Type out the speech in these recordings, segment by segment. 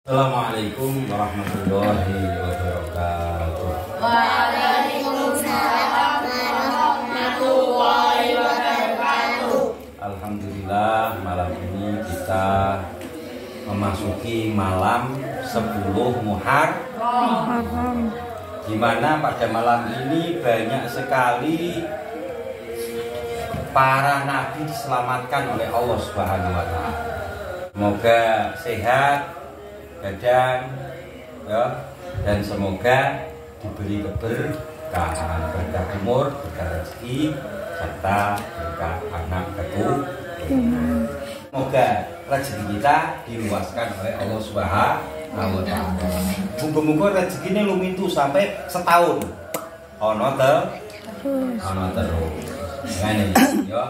Assalamualaikum warahmatullahi wabarakatuh. Waalaikumsalam warahmatullahi wabarakatuh. Alhamdulillah, malam ini kita memasuki malam 10 Muharram, di mana pada malam ini banyak sekali para nabi diselamatkan oleh Allah Subhanahu wa Ta'ala. Semoga sehat badan, ya, dan semoga diberi keberkahan, berkah umur, berkah rezeki, serta berkah anak keturunan. Semoga rezeki kita diluaskan oleh Allah Subhanahu wa Ta'ala. Muga-muga rezekinya lumintu sampai setahun. Ono terus. Ngene ya.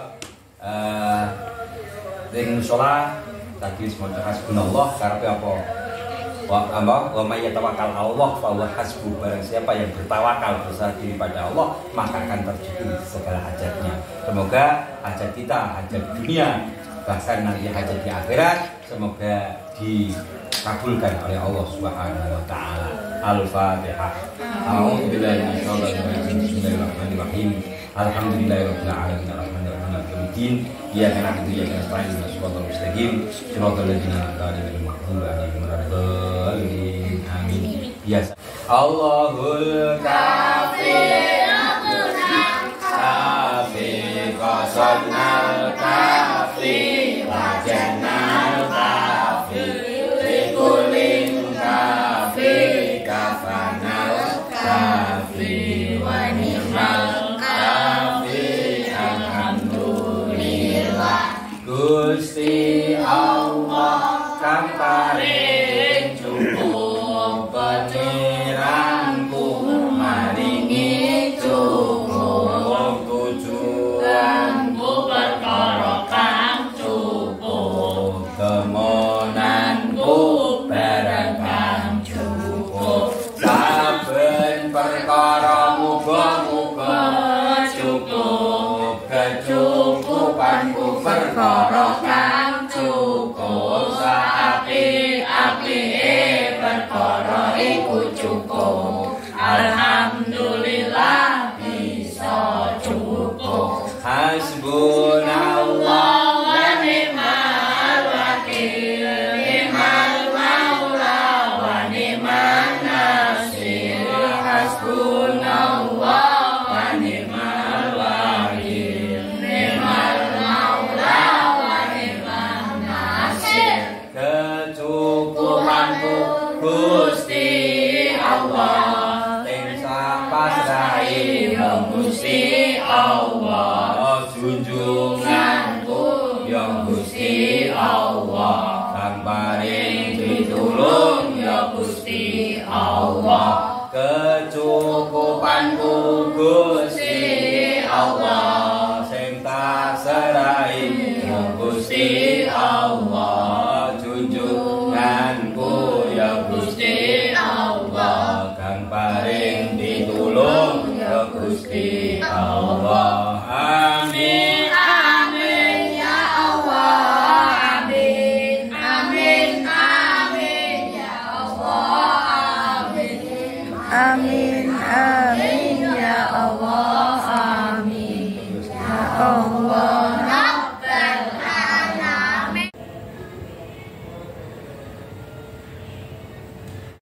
Ning sholat tadi semoga hasbunallah karepe apa? Wa may yatawakkal Allah fa huwa hasbuh. Barang siapa yang bertawakal bersandar diri pada Allah, maka akan tercukupi segala hajatnya. Semoga hajat kita, hajat dunia, bahkan nanti hajat di akhirat, semoga dikabulkan oleh Allah Subhanahu wa Ta'ala. Al-Fatihah. A'udzubillahi minasyaitonir rajim. Bismillahirrahmanirrahim. Alhamdulillahirabbil alamin arrahmanirrahim maliki yaumiddin. Iyyaka na'budu wa iyyaka nasta'in ihdinas siratal mustaqim siratal ladzina an'amta 'alaihim ghairil maghdubi 'alaihim. Amin. Biasa. Allahul kafi kafi qasanal kafi wa jannal kafi likulin kafi kafanal kafi wa ni'mal Gusti Allah kang paring cukup pangeranku maringi cukup tujuanku perkara kang cukup kemonanku barang kang cukup saben perkara muga-muga cukup kecukupanku perkara kang cukup saapi-apike perkara iku cukup alhamdulillah bisa cukup hasbunallah wa ni'mal wakil ni'mal maula wa ni'man nasir hasbunallah wa ni'mal wakil ni'mal maula wa ni'man nasir kecukupanku Gusti Allah ing sapasrahe Gusti Allah junjunganku ya Gusti Allah kang paring pitulung ya Gusti Allah kecukupanku Gusti Allah sing tak serahi ya Gusti Allah junjunganku ya Gusti Allah kang paring pitulung ya Gusti Allah. Amin amin ya Allah. Amin amin amin ya Allah. Amin amin.